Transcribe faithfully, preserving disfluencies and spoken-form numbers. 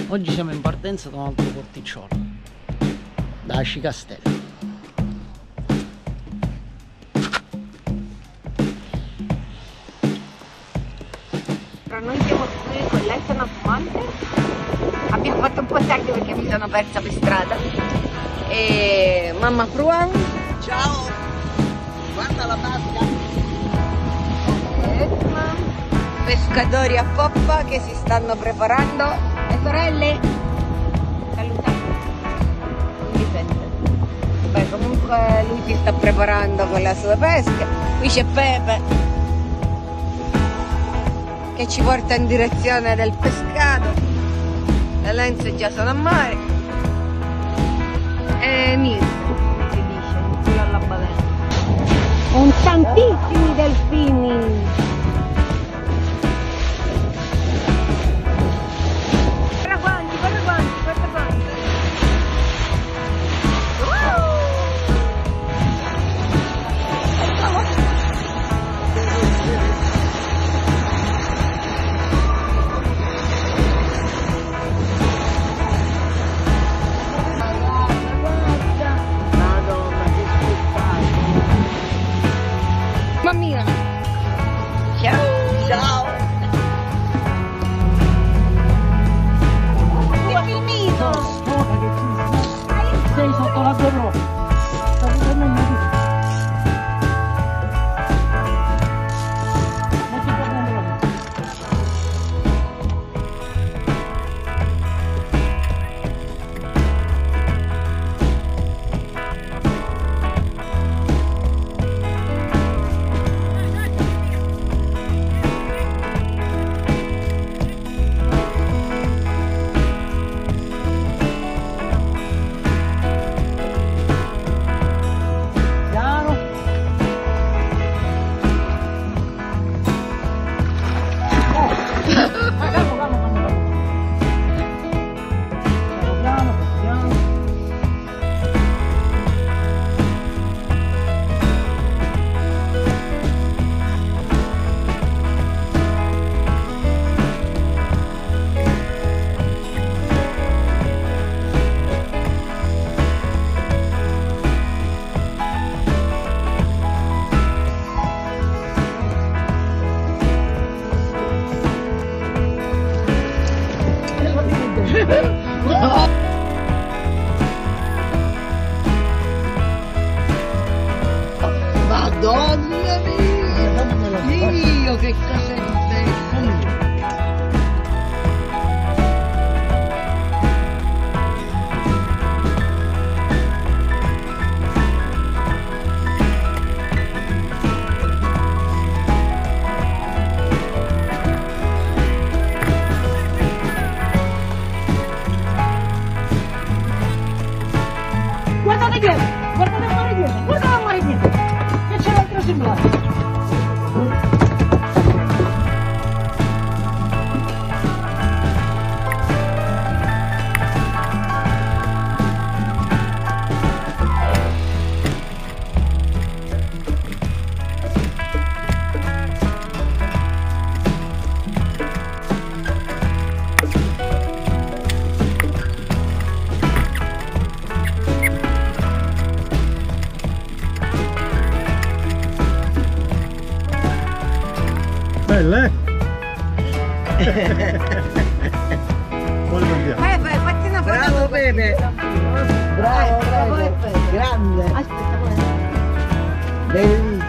Oggi siamo in partenza da un altro porticciolo, da Aci Castello. Noi siamo qui con l'Etna Fumante, abbiamo fatto un po' tardi perché mi sono persa per strada. E mamma Fruan, Ciao! Guarda la vasca! pescatori a poppa che si stanno preparando. Le sorelle, salutate, non mi sente. Beh, comunque lui si sta preparando con le sue pesche. Qui c'è Pepe che ci porta in direzione del pescato. Le lenze già sono a mare e niente, come si dice, in culo alla balena con tantissimi delfini. Guarda quanti, guarda quanti, guarda quanti. Mamma mia! Ciao! Ciao! Ti ho filmito! Sei sotto la GoPro! Sta vedendo il mio video. Non ti può prendere la vita. Madonna mia! Dio, che cosa è bella! Guardate dietro, guardate il mare dietro, guardate il mare dietro, che c'è l'altro semblante. Bella, eh? Quale mandiamo? Pepe, fatti una foto. Bravo Pepe! Bravo, bravo! Grande! Aspetta, guarda. Bellissimo!